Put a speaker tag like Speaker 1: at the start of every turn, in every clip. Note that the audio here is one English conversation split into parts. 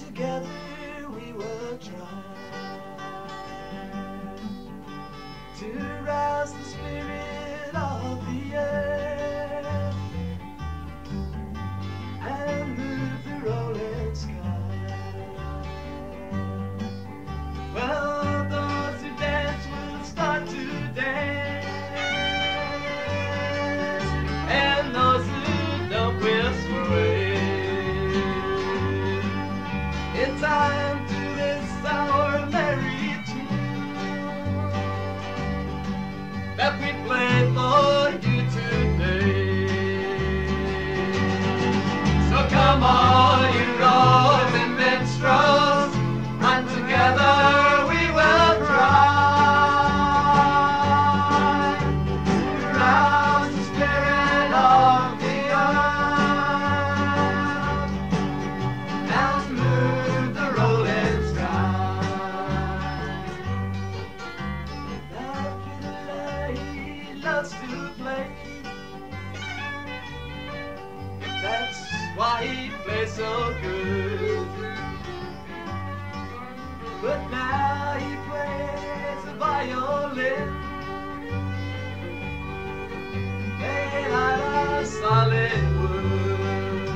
Speaker 1: together we will try to rouse the spirit of the earth and move the rolling sky. Well, those who dance will start to dance, and those who don't will sway. In time to this our merry tune that we play for you today. So come on, you roving minstrels, and together we will try to rouse the spirit of the earth and move the rolling sky. That fiddler, he loves to play. That's why he plays so good. But now he plays a violin made out of solid wood.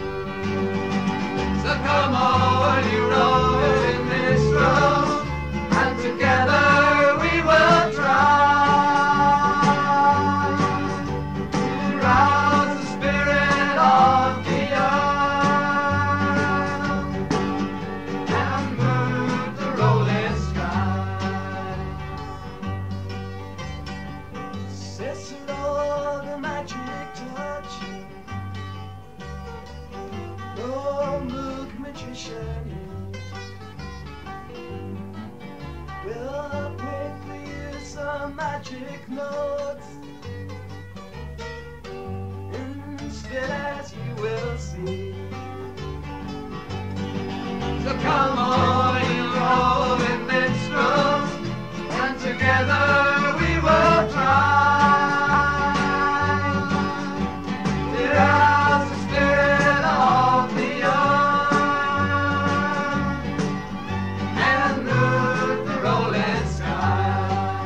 Speaker 1: So come on, you roving minstrels, and together we will try to rouse the spirit of the earth and move the rolling sky. Cicero, the magic touch, no mook magician will play for you some magic notes. Instead, as you will see. So come on, you roving minstrels, and together we will try to rouse the spirit of the earth and move the rolling sky.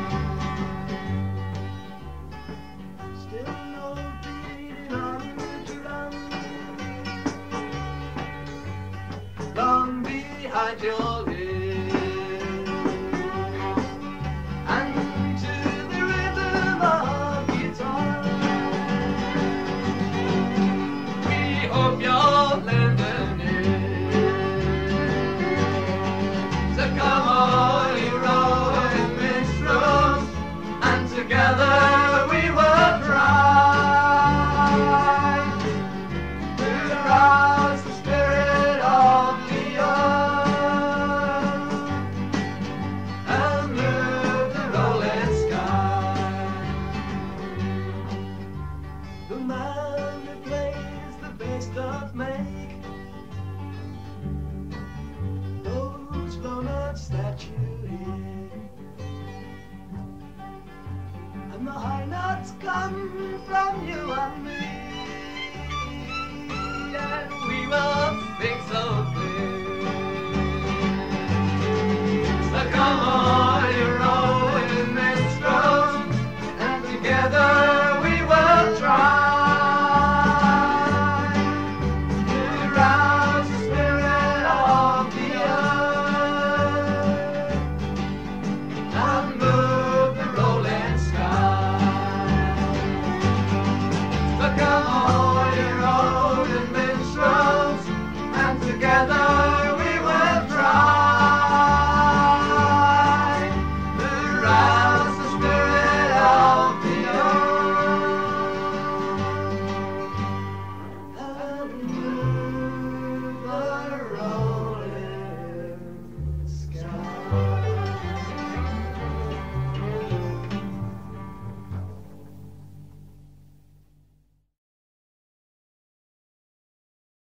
Speaker 1: Still no beating on the drum, long behind your